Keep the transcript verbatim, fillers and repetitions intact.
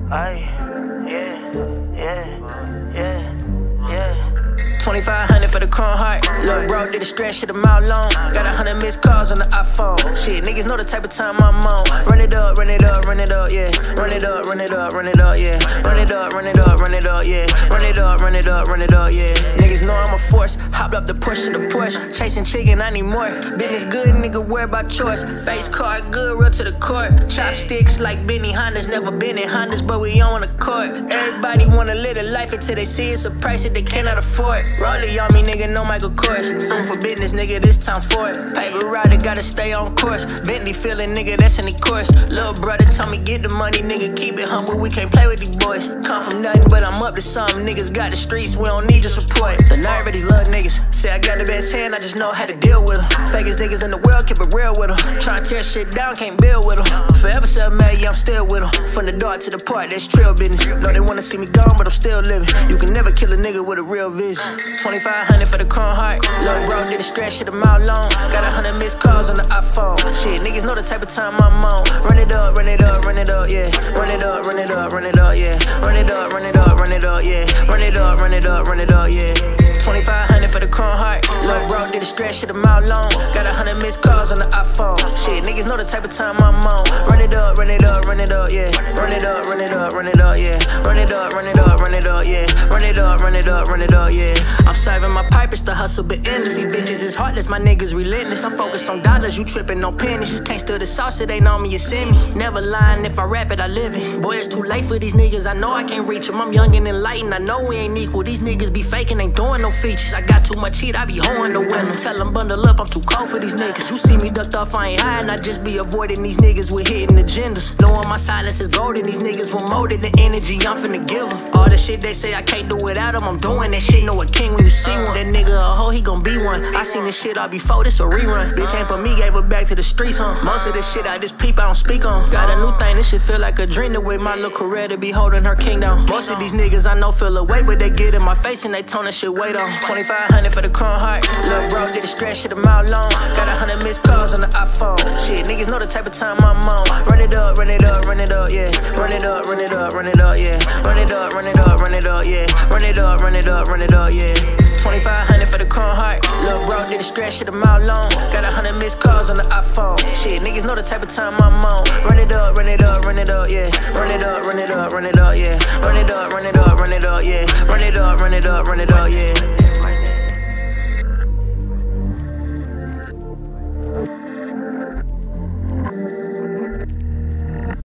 Aye, yeah, yeah, yeah, yeah. twenty-five hundred for the Chrome Heart. Lil' bro did the stretch, shit a mile long. Got a hundred missed calls on the iPhone. Shit, niggas know the type of time I'm on. Run it up, run it up, run it up, yeah. Run it up, run it up, run it up, yeah. Run it up, run it up, run it up, yeah. Run it up, run it up, run it up, yeah. Niggas know I'm a force. Hopped up the push to the push. Chasing chicken, I need more. Business good, nigga, worry about choice. Face card good, real to the court. Chopsticks like Benny Hondas. Never been in Hondas, but we on the court. Everybody wanna live a life until they see it's a price that they cannot afford. Rollie on me, nigga, no Michael Kors. Soon for business, nigga, this time for it. Paper rider, gotta stay on course. Bentley feeling, nigga, that's any course. Little brother told me get the money, nigga, keep it humble. We can't play with these boys. Come from nothing, but I'm up to something. Niggas got the streets, we don't need your support. The nerve of these little niggas. Say I got the best hand, I just know how to deal with them. Fakest niggas in the world, keep it real with them. Tryna tear shit down, can't build with them. Forever seven mad, yeah, I'm still with them. From the dark to the park, that's trail business. Know they wanna see me gone, but I'm still living. You can never kill a nigga with a real vision. twenty-five hundred for the Chrome Heart. Lil' bro did the stretch, shit a mile long. Got a hundred missed calls on the iPhone. Shit, niggas know the type of time I'm on. Run it up, run it up, run it up, yeah. Run it up, run it up, run it up, yeah. Run it up, run it up, run it up, yeah. Run it up, run it up, run it up, yeah. twenty-five hundred for the Chrome Heart. Lil' bro did the stretch, shit a mile long. Got a hundred missed calls on the iPhone. Shit, niggas know the type of time I'm on. Run it up, run it up, run it up, yeah. Run it up, run it up, run it up, yeah. Run it up, run it up, run it up, yeah. Run it up, run it up, run it up, yeah. I'm saving my pipe, it's the hustle but endless. These bitches is heartless, my niggas relentless. I'm focused on dollars, you tripping on pennies. Can't steal the sauce, it ain't on me, you send me. Never lying, if I rap it, I live it. Boy, it's too late for these niggas, I know I can't reach them. I'm young and enlightened, I know we ain't equal. These niggas be faking, ain't doing no features. I got too much heat, I be hoeing the winner. Tell them bundle up, I'm too cold for these niggas. You see me ducked off, I ain't hiding, I just be avoiding these niggas with hidden agendas. Knowing my silence is golden, these niggas want more than the energy I'm finna give them. All the shit they say I can't do without them, I'm doing that shit, know a king when you see one. That nigga a hoe, he gon' be one. I seen this shit all before, this a rerun. Bitch ain't for me, gave her back to the streets, huh? Most of this shit I just peep, I don't speak on. Got a new thing, this shit feel like a dream. The way my little career to be holding her kingdom. Most of these niggas I know feel away, but they get in my face and they tone that shit weight on. twenty-five hundred for the Chrome Heart. Lil' bro did the stretch, shit a mile long. Got a hundred missed calls on the iPhone. Shit, niggas know the type of time I'm on. Run it up, run it up, run it up, yeah. Run it up, run it up, run it up, yeah. Run it up, run it up, run it up, yeah. Run it up, run it up, run it up, yeah. twenty-five hundred for the Chrome Heart. Lil' bro did the stretch, shit a mile long. Got a hundred missed calls on the iPhone. Shit, niggas know the type of time I'm on. Run it up, run it up, run it up, yeah. Run it up, run it up, run it up, yeah. Run it up, run it up, run it up, yeah. Run it up, run it up, run it up, yeah.